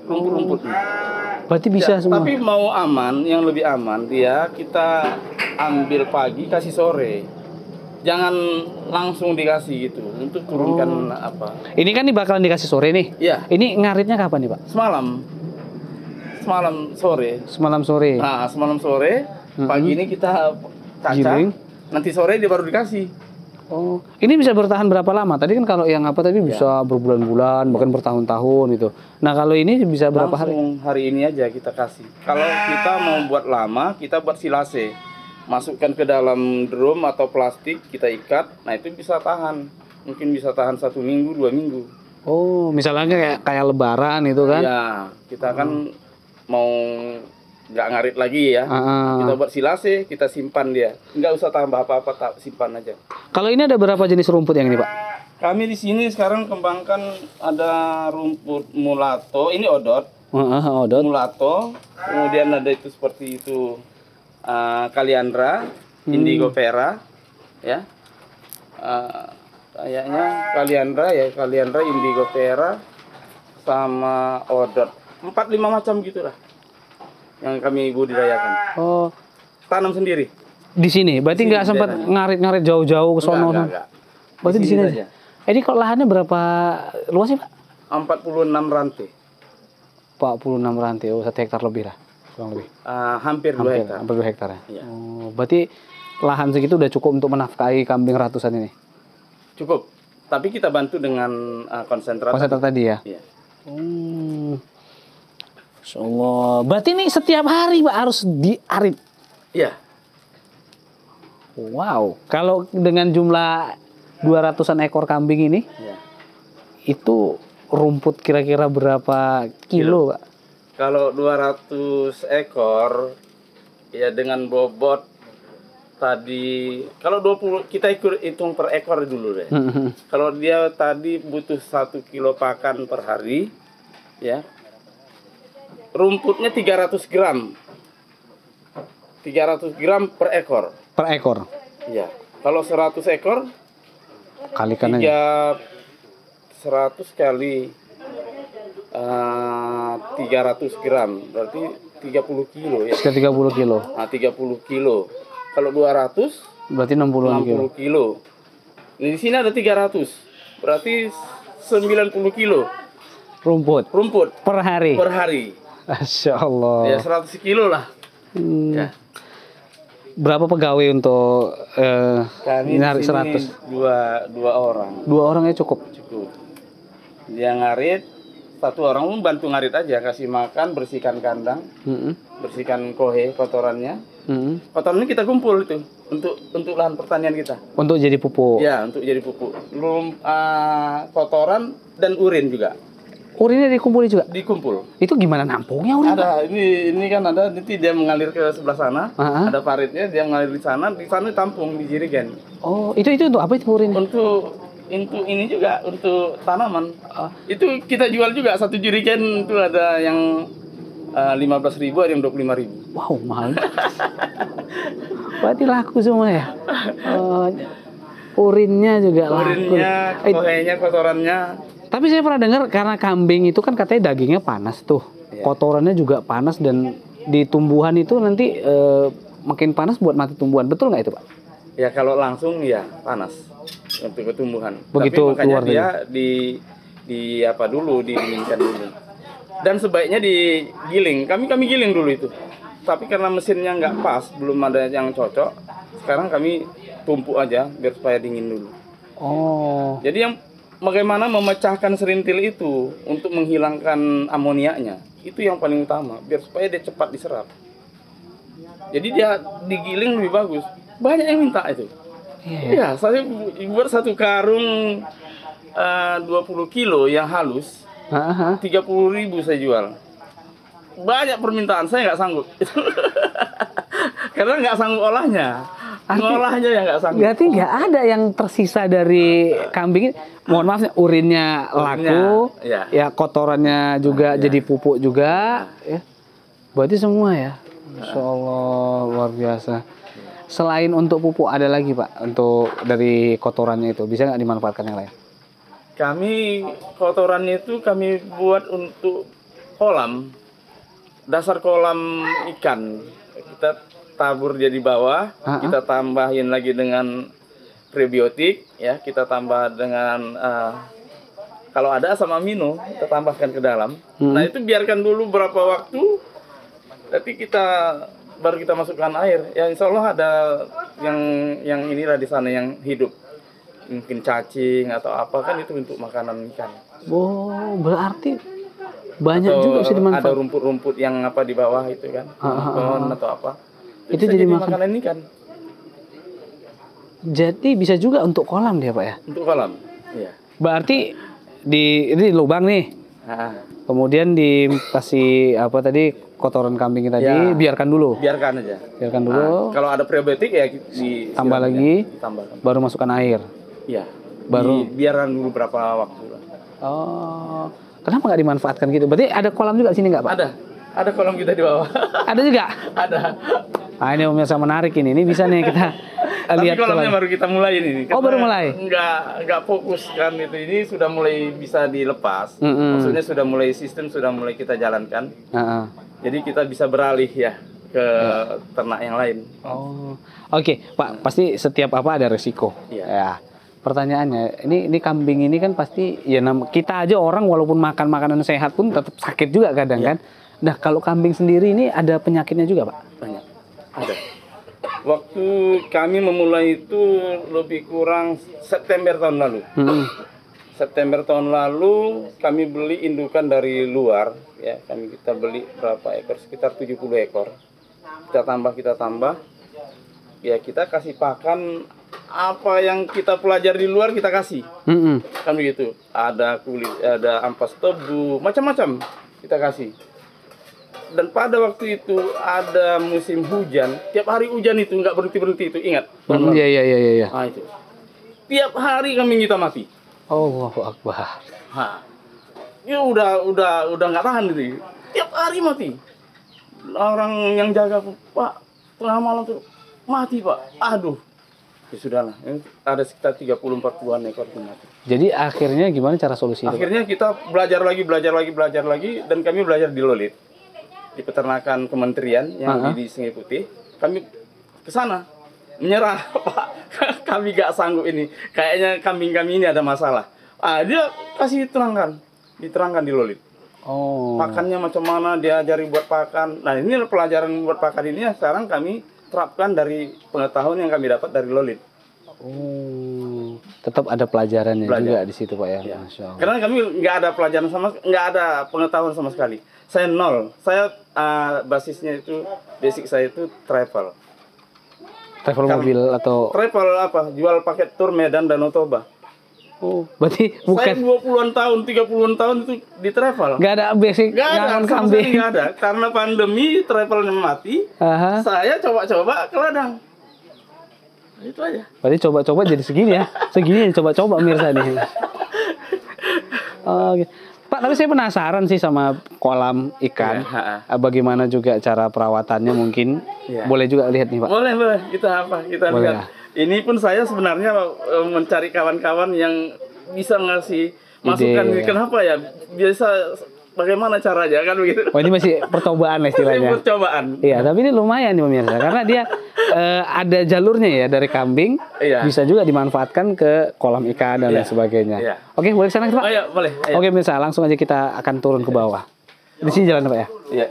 rumput-rumputnya. Berarti bisa Ya, semua. tapi mau aman, yang lebih aman dia kita ambil pagi kasih sore. Jangan langsung dikasih gitu untuk turunkan apa. Ini kan nih bakalan dikasih sore nih. Iya, Ini ngaritnya kapan nih Pak? semalam. Semalam sore. Semalam sore. Nah, semalam sore, pagi ini kita cacah. Giling. Nanti sore dia baru dikasih. Oh, ini bisa bertahan berapa lama? Tadi kan kalau yang apa tadi bisa berbulan-bulan, bahkan bertahun-tahun gitu. Nah, kalau ini bisa berapa hari? Langsung hari ini aja kita kasih. Kalau kita mau buat lama, kita buat silase. Masukkan ke dalam drum atau plastik, kita ikat. Nah, itu bisa tahan. Mungkin bisa tahan 1 minggu, 2 minggu. Oh, misalnya kayak lebaran itu kan? Ya, kita kan mau nggak ngarit lagi ya. Kita buat silase, kita simpan dia. Nggak usah tambah apa-apa, simpan aja. Kalau ini ada berapa jenis rumput yang ini, Pak? Kami di sini sekarang kembangkan ada rumput mulato, ini odot. Odot. Mulato, kemudian ada itu seperti itu kaliandra, indigo vera, ya. Kayaknya kaliandra, indigo vera, sama odot. 4-5 macam gitulah yang kami budidayakan. Oh, Tanam sendiri. di sini. Berarti Di nggak sini, sempat daerahnya. ngarit-ngarit jauh-jauh ke sono. Enggak. Berarti di sini aja. saja. Ini kok lahannya berapa luas sih, Pak? 46 rantai. 46 rantai, 1 hektar lebih lah. Kurang lebih. Hampir 2 hektar. Hampir 2 hektar ya. Iya. Oh, berarti lahan segitu udah cukup untuk menafkahi kambing ratusan ini. Cukup. Tapi kita bantu dengan konsentrat. Konsentrat tadi ya. Iya. Masya Allah. Berarti ini setiap hari Pak harus diarit. Iya. Wow. Kalau dengan jumlah 200-an ekor kambing ini, Iya. itu rumput kira-kira berapa kilo, Pak? Kalau 200 ekor ya dengan bobot tadi kalau 20 kita hitung per ekor dulu deh. Kalau dia tadi butuh 1 kilo pakan per hari ya. Rumputnya 300 gram. 300 gram per ekor. Per ekor. Iya. Kalau 100 ekor Kalikan aja. 100 kali 300 gram berarti 30 kilo ya. Sekitar 30 kilo. Nah, 30 kilo. Kalau 200 Berarti 60-an kilo. 60 kilo. Di sini ada 300. Berarti 90 kilo Rumput. rumput Per hari. per hari. Masya Allah. Ya 100 kilo lah. Ya. Berapa pegawai untuk Kami nyari di sini 100? dua orang. 2 orangnya cukup. Cukup. Dia ngarit, 1 orang pun bantu ngarit aja, kasih makan, bersihkan kandang, bersihkan kohe kotorannya. Kotorannya kita kumpul itu untuk lahan pertanian kita. Untuk jadi pupuk. Ya, untuk jadi pupuk. Kotoran dan urin juga Urinnya dikumpulin juga. dikumpul. Itu gimana nampungnya urin? Ada ini kan ada nanti dia mengalir ke sebelah sana. Ada paritnya, dia mengalir di sana ditampung di jerigen. Oh, itu untuk apa itu urin? Untuk ini juga untuk tanaman. Itu kita jual juga 1 jerigen itu ada yang 15.000, ada yang 25.000. Wow, mahal. Berarti laku semua ya. Urinnya juga laku. Urinnya, kohenya, kotorannya. Tapi saya pernah dengar karena kambing itu kan katanya dagingnya panas tuh. Iya. Kotorannya juga panas dan di tumbuhan itu nanti makin panas buat mati tumbuhan. Betul nggak itu, Pak? Ya kalau langsung ya panas untuk ketumbuhan. Begitu tapi makanya keluar dia di apa dulu, didinginkan dulu. Dan sebaiknya digiling. Kami giling dulu itu. Tapi karena mesinnya nggak pas, belum ada yang cocok. Sekarang kami tumpuk aja biar supaya dingin dulu. Oh. Jadi yang bagaimana memecahkan serintil itu untuk menghilangkan amoniaknya itu yang paling utama biar supaya dia cepat diserap. Jadi dia digiling lebih bagus. Banyak yang minta itu. Ya, saya buat 1 karung 20 kilo yang halus, 30.000 saya jual. Banyak permintaan, saya nggak sanggup. Karena nggak sanggup olahnya. Ngolahnya yang nggak sanggup. Berarti nggak ada yang tersisa dari kambing ini. Mohon maaf, urinnya laku, ya. ya kotorannya juga jadi pupuk juga. Ya. Berarti semua ya. Masya Allah, luar biasa. Selain untuk pupuk ada lagi Pak, untuk dari kotorannya itu bisa nggak dimanfaatkan yang lain? Kami kotorannya itu kami buat untuk kolam, dasar kolam ikan kita tabur dia di bawah, kita tambahin lagi dengan prebiotik, ya, kita tambah dengan kalau ada asam amino kita tambahkan ke dalam. Nah itu biarkan dulu berapa waktu, nanti baru kita masukkan air. Ya insya Allah ada yang inilah di sana yang hidup, mungkin cacing atau apa, kan itu untuk makanan ikan. Oh, berarti banyak atau juga bisa dimanfaatkan. ada rumput-rumput yang apa di bawah itu kan, pohon atau apa. Itu bisa jadi makanan ikan. Jadi bisa juga untuk kolam dia, Pak ya? Untuk kolam. Iya. Berarti ini lubang nih. Kemudian dikasih apa tadi, kotoran kambing tadi, Ya. biarkan dulu. Biarkan aja. Biarkan dulu. Kalau ada probiotik ya Tambah lagi. Tambahkan. Baru masukkan air. Iya. Baru. Biarkan dulu berapa waktu lah. Oh. Kenapa nggak dimanfaatkan gitu? Berarti ada kolam juga sini nggak, Pak? Ada kolam kita di bawah. Ada juga? Ada. Nah, ini pemirsa menarik ini. Ini bisa nih kita lihat. Tapi kolamnya baru kita mulai ini. Oh, baru mulai? Nggak fokus kan itu. Ini sudah mulai bisa dilepas. Maksudnya sudah mulai sistem sudah mulai kita jalankan. Jadi kita bisa beralih ya ke ternak yang lain. Oh, oke, Pak. Pasti setiap apa ada resiko. Iya. Ya. Pertanyaannya, ini kambing ini kan pasti ya kita aja orang walaupun makan makanan sehat pun tetap sakit juga kadang kan. Nah, kalau kambing sendiri ini ada penyakitnya juga, Pak? Banyak. Ada. Waktu kami memulai itu lebih kurang September tahun lalu. September tahun lalu kami beli indukan dari luar, ya. Kita beli berapa ekor? Sekitar 70 ekor. Kita tambah. Ya kita kasih pakan apa yang kita pelajari di luar kita kasih. Kan begitu. Ada kulit, ada ampas tebu, macam-macam kita kasih. Dan pada waktu itu ada musim hujan, tiap hari hujan itu nggak berhenti itu, ingat? Iya. Nah, itu. Tiap hari kambing kita mati. Allahu Akbar. Ya udah nggak tahan gitu. Tiap hari mati. Orang yang jaga, Pak, tengah malam tuh mati, Pak. Aduh. Ya sudahlah, ada sekitar 30-40 ekor yang mati. Jadi akhirnya gimana cara solusi itu? Akhirnya kita belajar lagi, dan kami belajar di Lolit, di peternakan kementerian yang di Sungai Putih. Kami ke sana menyerah, Pak. Kami gak sanggup ini. Kayaknya kambing kami ini ada masalah. Dia kasih diterangkan di Lolit. Oh. Pakannya macam mana, dia ajari buat pakan. Nah, ini pelajaran buat pakan ini yang sekarang kami terapkan dari pengetahuan yang kami dapat dari Lolit. Oh, tetap ada pelajarannya juga di situ, Pak ya. Ya. Masya Allah. Karena kami nggak ada pelajaran nggak ada pengetahuan sama sekali. Saya nol. Saya basisnya itu, basic saya itu travel. Travel mobil atau travel apa? Jual paket tur Medan Danau Toba. Oh, berarti Saya bukan 20-an tahun, 30-an tahun itu di travel. nggak ada basic ngangon kambing. Nggak ada. Karena pandemi travelnya mati. Saya coba-coba ke ladang. Itu aja. Berarti coba-coba jadi segini ya. Segini coba-coba pemirsa nih. Oke. Pak, tapi saya penasaran sih sama kolam ikan. Bagaimana juga cara perawatannya mungkin. Boleh juga lihat nih, Pak. Boleh. Kita boleh, lihat. Ini pun saya sebenarnya mencari kawan-kawan yang bisa ngasih masukan. Kenapa ya? Biasa bagaimana caranya kan begitu. Oh, ini masih percobaan lah istilahnya. Percobaan. Iya, tapi ini lumayan nih pemirsa karena dia ada jalurnya ya dari kambing, bisa juga dimanfaatkan ke kolam ikan dan lain sebagainya. Oke, boleh ke sana, Pak? Oh, iya, boleh. Oke, pemirsa, langsung aja kita akan turun ke bawah. Di sini jalan, Pak ya? Iya.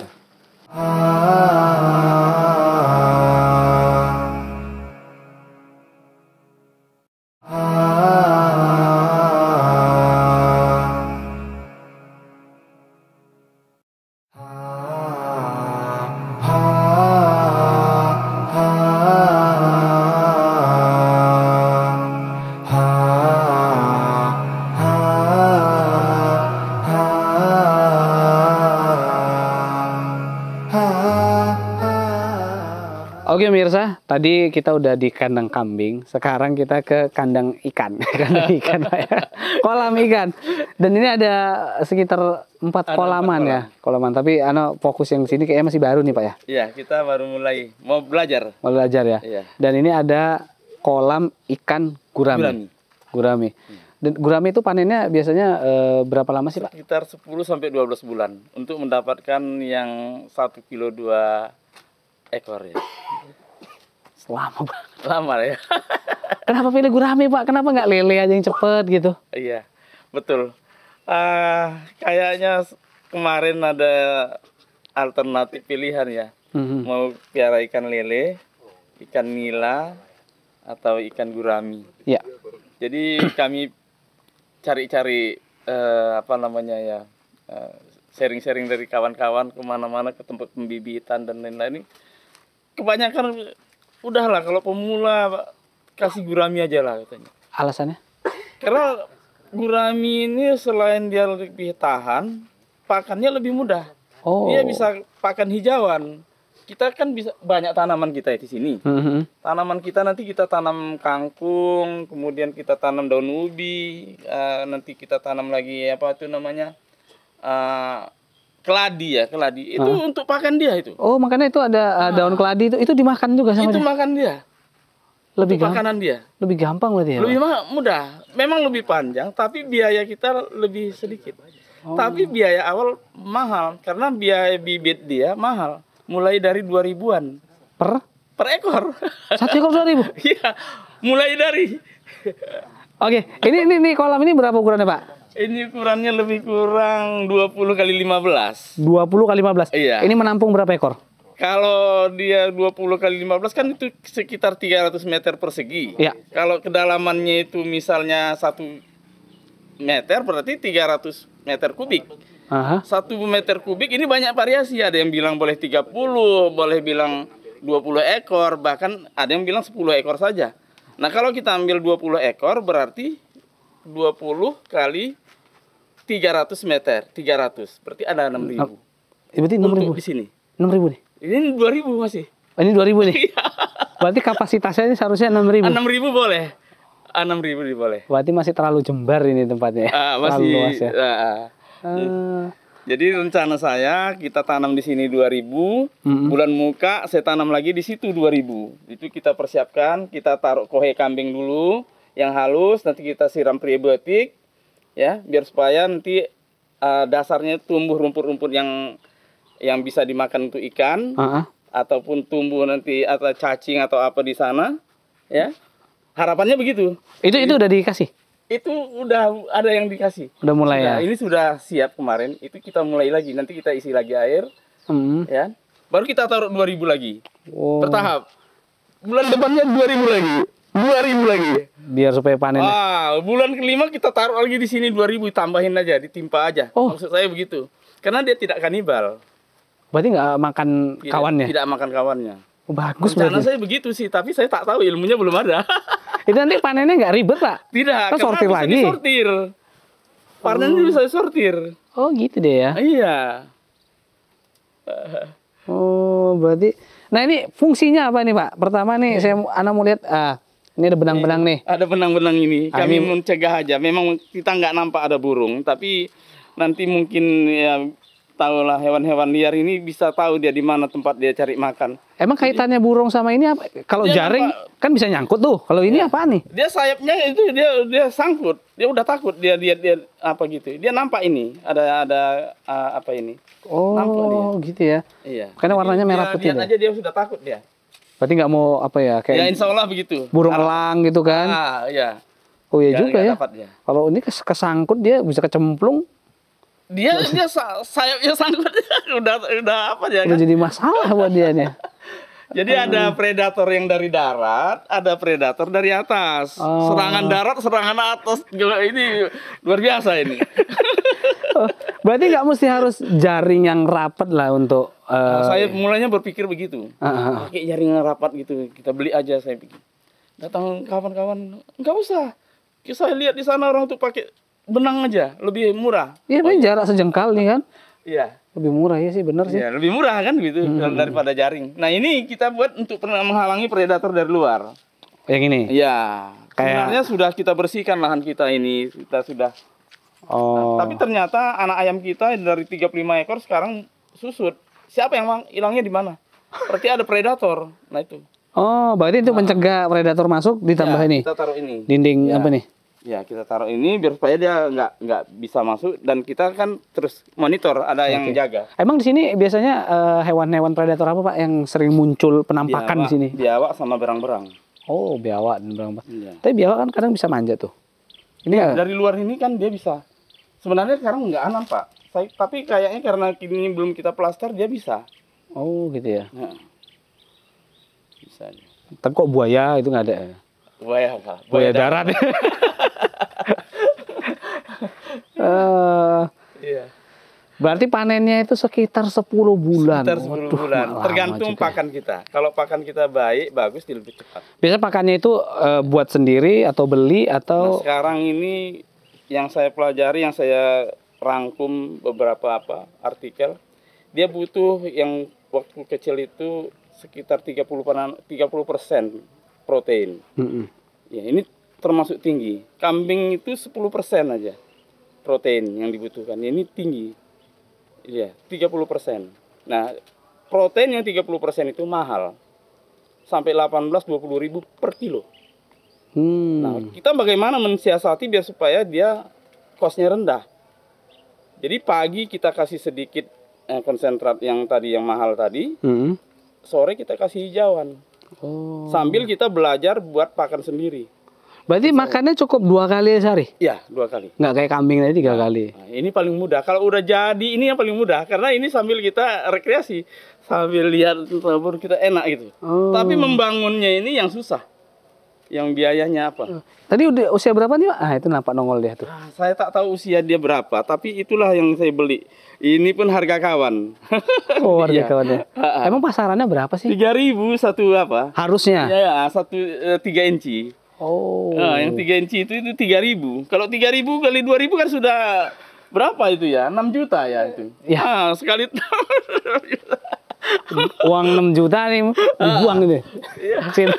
Oke pemirsa, tadi kita udah di kandang kambing, sekarang kita ke kandang ikan, kandang ikan Pak ya. Kolam ikan. Dan ini ada sekitar 4 kolaman ya, kolaman. Tapi fokus yang sini kayaknya masih baru nih Pak ya. Iya, kita baru mulai mau belajar. Mau belajar ya. Iya. Dan ini ada kolam ikan gurami. Gurami. Dan gurame itu panennya biasanya berapa lama sih, Pak? Sekitar 10 sampai 12 bulan untuk mendapatkan yang 1 kilo 2 ekor ya. Lama banget. Lama ya. Kenapa pilih gurame, Pak? Kenapa nggak lele aja yang cepet gitu? Iya, betul. Kayaknya kemarin ada alternatif pilihan ya. Mau piara ikan lele, ikan nila, atau ikan gurami. Ya. Jadi kami cari-cari apa namanya ya, sharing-sharing dari kawan-kawan kemana-mana ke tempat pembibitan dan lain-lain. Kebanyakan udahlah kalau pemula kasih gurami aja lah katanya. Alasannya? Karena gurami ini selain dia lebih tahan, pakannya lebih mudah. Oh. Dia bisa pakan hijauan. Kita kan bisa banyak tanaman kita di sini. Tanaman kita nanti kita tanam kangkung, kemudian kita tanam daun ubi, nanti kita tanam lagi apa itu namanya keladi ya, keladi. Itu untuk pakan dia itu. Oh, makanya itu ada daun keladi itu dimakan juga sama Itu dia? makan dia. Lebih Untuk makanan dia. Lebih gampang berarti ya? Lebih mudah. Memang lebih panjang, tapi biaya kita lebih sedikit. Tapi biaya awal mahal karena biaya bibit dia mahal. Mulai dari 2.000-an per ekor. 1 ekor 2.000? Iya, mulai dari. Oke, ini kolam ini berapa ukurannya, Pak? Ini ukurannya lebih kurang 20 kali 15. 20 kali 15? Iya. Ini menampung berapa ekor? Kalau dia 20 kali 15 kan itu sekitar 300 meter persegi. Iya. Kalau kedalamannya itu misalnya 1 meter berarti 300 meter kubik. 1 meter kubik ini banyak variasi. Ada yang bilang boleh 30, boleh bilang 20 ekor, bahkan ada yang bilang 10 ekor saja. Nah kalau kita ambil 20 ekor berarti 20 kali 300 meter, 300. Berarti ada 6.000. Berarti 6.000? Di sini. 6.000 nih? Ini 2.000 masih. Ini 2.000 nih? Berarti kapasitasnya ini seharusnya 6.000? 6.000 boleh. 6.000 boleh. Berarti masih terlalu jembar ini tempatnya. Masih luas ya. Jadi rencana saya kita tanam di sini 2.000, bulan muka saya tanam lagi di situ 2.000. Itu kita persiapkan, kita taruh kohe kambing dulu yang halus, nanti kita siram prebiotik ya, biar supaya nanti dasarnya tumbuh rumput-rumput yang bisa dimakan untuk ikan, ataupun tumbuh nanti atau cacing atau apa di sana ya. Harapannya begitu. Itu udah dikasih? Itu udah ada yang dikasih. Udah mulai ya? Ini sudah siap kemarin. Itu kita mulai lagi. Nanti kita isi lagi air. Ya. Baru kita taruh 2.000 lagi. Bertahap. Bulan depannya 2.000 lagi. 2.000 lagi. Biar supaya panen. Bulan kelima kita taruh lagi di sini 2.000. Tambahin aja, ditimpa aja. Maksud saya begitu. Karena dia tidak kanibal. Berarti nggak makan kawannya? Tidak makan kawannya. Bagus rencana berarti. Saya begitu sih, tapi saya tak tahu ilmunya belum ada. Itu nanti panennya nggak ribet, Pak? Tidak, kan sortir bisa lagi. Disortir. Panennya bisa disortir. Oh gitu deh ya? Iya. Oh berarti. Nah ini fungsinya apa nih, Pak? Pertama nih Ana mau lihat. Ini ada benang-benang nih. Ada benang-benang ini. Kami mencegah aja. Memang kita nggak nampak ada burung, tapi nanti mungkin ya tahulah hewan-hewan liar ini bisa tahu dia di mana tempat dia cari makan. Emang kaitannya burung sama ini apa? Kalau jaring kan bisa nyangkut tuh. Kalau ini apa nih? Dia sayapnya itu dia sangkut. Dia udah takut dia apa gitu. Dia nampak ini ada apa ini. Oh gitu ya. Iya. Karena warnanya merah putih. Lihat aja dia sudah takut dia. Berarti nggak mau apa ya? Kayak ya insya Allah begitu. Burung elang gitu kan? Iya. Oh iya juga ya. Kalau ini kesangkut dia bisa kecemplung. Dia sayapnya sangkut udah apa ya udah kan? Jadi masalah buat dia nih. Jadi ada predator yang dari darat, ada predator dari atas. Serangan darat, serangan atas. Ini luar biasa ini. Berarti nggak mesti harus jaring yang rapat lah untuk. Saya mulanya berpikir begitu. Pakai jaring yang rapat gitu, kita beli aja saya pikir. Datang kawan-kawan, nggak usah. Saya lihat di sana orang tuh pakai benang aja, lebih murah. Iya, jarak sejengkal nih kan? Iya. Lebih murah ya sih, benar sih. Iya, lebih murah kan gitu daripada jaring. Nah ini kita buat untuk menghalangi predator dari luar. Yang ini? Iya. Sebenarnya sudah kita bersihkan lahan kita ini, kita sudah. Nah, tapi ternyata anak ayam kita dari 35 ekor sekarang susut. Siapa yang hilangnya di mana? Berarti ada predator. Nah itu. Oh, berarti itu mencegah predator masuk ditambah ini. Kita taruh ini. Dinding apa nih? Ya, kita taruh ini biar supaya dia nggak bisa masuk, dan kita kan terus monitor, ada yang Oke. jaga. Emang di sini biasanya hewan-hewan predator apa Pak yang sering muncul penampakan di sini? Biawak sama berang-berang. Oh, biawak dan berang. Iya. Tapi biawak kan kadang bisa manjat tuh. Ini ya? Dari luar ini kan dia bisa. Sebenarnya sekarang nggak aman, Pak. Tapi kayaknya karena kini belum kita plaster, dia bisa. Oh, gitu ya. Nah, bisa. Tapi kok buaya itu nggak ada ya? Buaya apa? Buaya darat. Iya. Berarti panennya itu sekitar 10 bulan. Sekitar 10 Waduh, bulan. lama Tergantung juga ya. pakan kita. Kalau pakan kita baik, bagus, dia lebih cepat. Biasa pakannya itu buat sendiri atau beli Nah, atau sekarang ini yang saya pelajari, yang saya rangkum beberapa artikel, dia butuh yang waktu kecil itu sekitar 30% protein. Mm-mm. Ya, ini termasuk tinggi. Kambing itu 10% aja protein yang dibutuhkan. Ini tinggi. Iya, 30%. Nah, protein yang 30% itu mahal. Sampai 18-20 ribu per kilo. Nah, kita bagaimana mensiasati biar supaya dia cost-nya rendah. Jadi pagi kita kasih sedikit konsentrat yang tadi yang mahal tadi, Mm-mm. sore kita kasih hijauan. Oh. Sambil kita belajar buat pakan sendiri. Berarti makannya cukup 2 kali sehari? Ya, 2 kali. Nggak kayak kambing tadi 3 kali. Nah, ini paling mudah. Kalau udah jadi, ini yang paling mudah. Karena ini sambil kita rekreasi. Sambil lihat tabur kita enak gitu. Oh. Tapi membangunnya ini yang susah. Yang biayanya apa? Tadi udah usia berapa nih Pak? Ah itu nampak nongol dia tuh. Ah, saya tak tahu usia dia berapa. Tapi itulah yang saya beli. Ini pun harga kawan. Oh harga Iya. kawannya. Emang pasarannya berapa sih? 3.000 satu apa? Harusnya. Ya, satu 3 inci. Oh. Nah, yang 3 inci itu 3.000. Kalau 3.000 kali 2.000 kan sudah berapa itu ya? 6 juta ya itu. Ya. Ah, sekali Uang 6 juta nih dibuang gitu. Sini.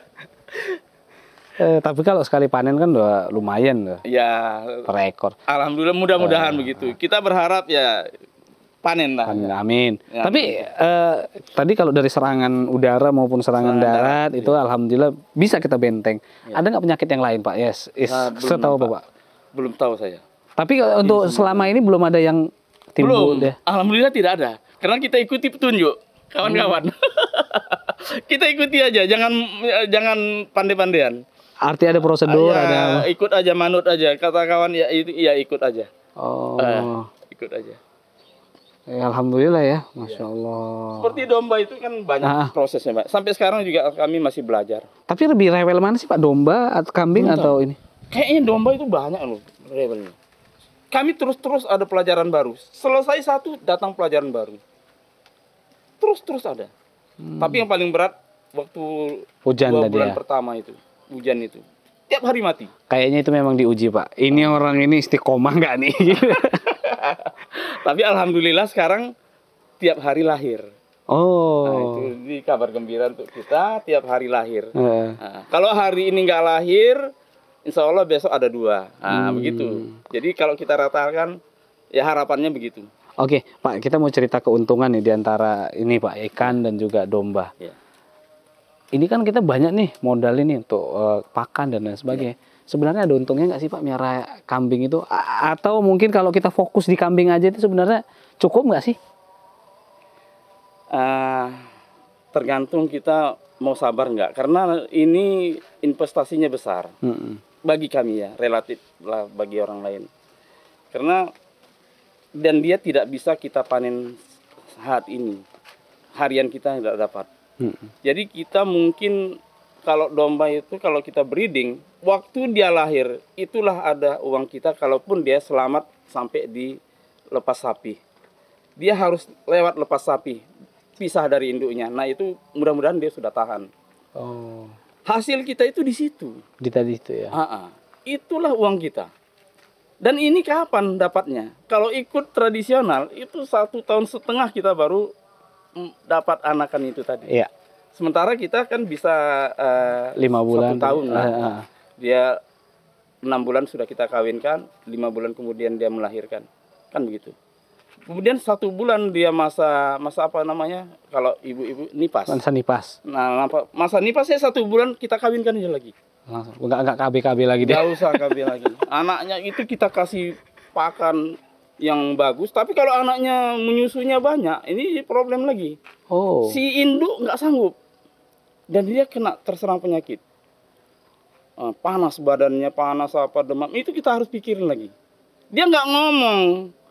Tapi kalau sekali panen kan udah lumayan tuh ya, per ekor. alhamdulillah mudah-mudahan begitu. Kita berharap ya panen lah. Amin. Ya, Tapi tadi kalau dari serangan udara maupun serangan darat itu alhamdulillah bisa kita benteng. Ada nggak penyakit yang lain Pak? Yes, Belum, setahu Pak. Belum tahu saya. Tapi untuk selama ini belum ada yang timbul Belum. deh. Alhamdulillah tidak ada. Karena kita ikuti petunjuk, kawan-kawan. Kita ikuti aja, jangan pandai-pandaian. Arti ada prosedur, Ya, ada. ikut aja, manut aja. Kata kawan ya itu ya ikut aja. Oh. Ikut aja. Ya, alhamdulillah ya, masya Allah. Seperti domba itu kan banyak prosesnya, Pak. Sampai sekarang juga kami masih belajar. Tapi lebih rewel mana sih Pak, domba atau kambing atau ini? Kayaknya domba itu banyak loh rebelnya. Kami terus ada pelajaran baru. Selesai satu, datang pelajaran baru. Terus ada. Tapi yang paling berat waktu Hujan 2 tadi bulan ya. pertama itu. Hujan itu. Tiap hari mati. Kayaknya itu memang diuji Pak. Ini orang ini istiqomah nggak nih? Tapi alhamdulillah sekarang tiap hari lahir. Nah, Oh. itu di kabar gembira untuk kita, tiap hari lahir. Eh. Nah, kalau hari ini nggak lahir, insya Allah besok ada 2. Nah, begitu. Jadi kalau kita ratakan, ya harapannya begitu. Oke, Pak, kita mau cerita keuntungan nih di antara ini Pak, ikan dan juga domba. Ya. Ini kan kita banyak nih modal ini untuk pakan dan lain sebagainya. Sebenarnya ada untungnya nggak sih Pak miara kambing itu? Atau mungkin kalau kita fokus di kambing aja itu sebenarnya cukup nggak sih? Tergantung kita mau sabar nggak. Karena ini investasinya besar. Bagi kami ya, relatif lah bagi orang lain. Karena dan dia tidak bisa kita panen saat ini. Harian kita tidak dapat. Jadi kita mungkin kalau domba itu kalau kita breeding, waktu dia lahir itulah ada uang kita kalaupun dia selamat sampai di lepas sapi. Dia harus lewat lepas sapi, pisah dari induknya. Nah itu mudah-mudahan dia sudah tahan. Oh. Hasil kita itu di situ. Di tadi itu ya. Itulah uang kita. Dan ini kapan dapatnya? Kalau ikut tradisional itu 1,5 tahun kita baru dapat anakan itu tadi. Iya. Sementara kita kan bisa 5 bulan. 1 tahun lah. Dia 6 bulan sudah kita kawinkan, 5 bulan kemudian dia melahirkan, kan begitu. Kemudian 1 bulan dia masa apa namanya? Kalau ibu-ibu nipas. Masa nipas. Nah, masa nipasnya 1 bulan kita kawinkan aja lagi. Langsung nggak KB lagi dia. Nggak usah KB lagi. Anaknya itu kita kasih pakan yang bagus, tapi kalau anaknya menyusunya banyak, ini problem lagi. Oh. Si induk nggak sanggup dan dia kena terserang penyakit. Panas badannya, panas apa demam, itu kita harus pikirin lagi. Dia nggak ngomong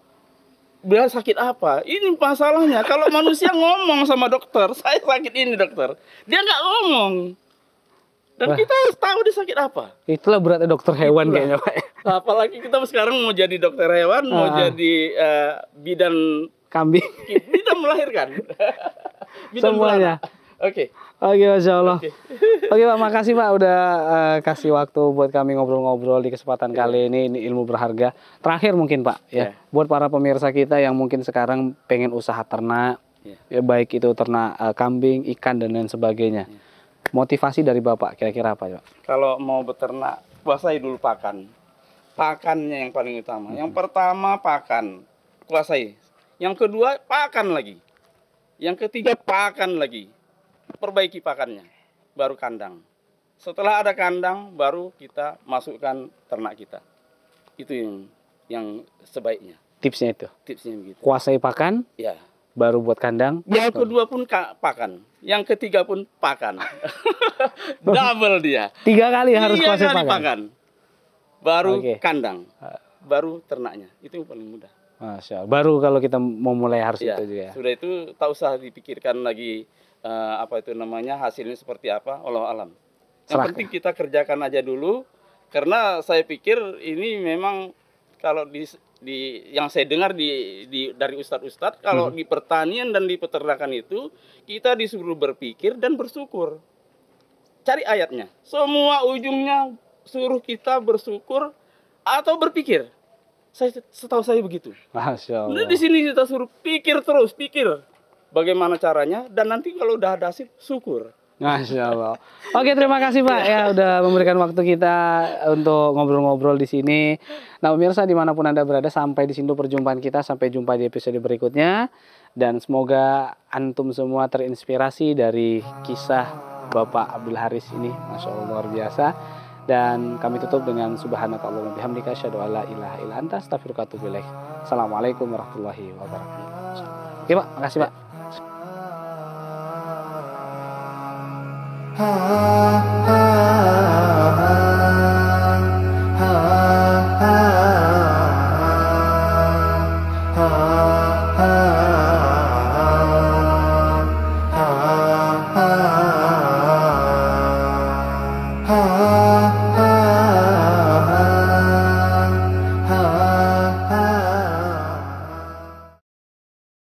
dia sakit apa. Ini masalahnya. Kalau manusia ngomong sama dokter, saya sakit ini dokter, dia nggak ngomong. Dan kita harus tahu dia sakit apa. Itulah beratnya dokter hewan kayaknya, Pak. Apalagi kita sekarang mau jadi dokter hewan, mau jadi bidan Kambing. bidan melahirkan. Bidan Semuanya. Oke. Oke, Masya Allah. Oke. Oke, Pak, makasih Pak udah kasih waktu buat kami ngobrol-ngobrol di kesempatan kali ini. Ini ilmu berharga. Terakhir mungkin Pak, ya, buat para pemirsa kita yang mungkin sekarang pengen usaha ternak, ya baik itu ternak kambing, ikan dan lain sebagainya. Motivasi dari Bapak kira-kira apa, Pak? Kalau mau beternak, kuasai dulu pakan. Pakannya yang paling utama. Yang pertama pakan, kuasai. Yang kedua pakan lagi. Yang ketiga pakan lagi. Perbaiki pakannya, baru kandang. Setelah ada kandang, baru kita masukkan ternak kita. Itu yang sebaiknya. Tipsnya itu. Tipsnya begitu. Kuasai pakan, Ya. baru buat kandang. Yang kedua pun pakan, yang ketiga pun pakan. Double dia. 3 kali harus 3 kuasai kali pakan. pakan. Baru Oke. kandang, baru ternaknya. Itu yang paling mudah. Masya Allah. Baru kalau kita mau mulai harus Ya, itu juga ya. sudah itu tak usah dipikirkan lagi apa itu namanya hasilnya seperti apa. Allah alam. Yang Serahkan. penting kita kerjakan aja dulu. Karena saya pikir ini memang kalau di yang saya dengar dari ustadz-ustadz, kalau di pertanian dan di peternakan itu kita disuruh berpikir dan bersyukur. Cari ayatnya. Semua ujungnya suruh kita bersyukur atau berpikir. Setahu saya begitu. Masya Udah Allah. di sini kita suruh pikir terus, pikir bagaimana caranya, dan nanti kalau udah ada hasil syukur. Masya Allah. Oke, terima kasih Pak ya udah memberikan waktu kita untuk ngobrol-ngobrol di sini. Nah, pemirsa dimanapun Anda berada, sampai di sini dulu perjumpaan kita. Sampai jumpa di episode berikutnya. Dan semoga antum semua terinspirasi dari kisah Bapak Abdul Haris ini. Masya Allah, luar biasa. Dan kami tutup dengan subhanakallahumma bihamdika asyhadu alla ilaha illa anta astaghfiruka wa atubu ilaik. Assalamualaikum warahmatullahi wabarakatuh. Oke Pak, makasih Pak. ah, ah.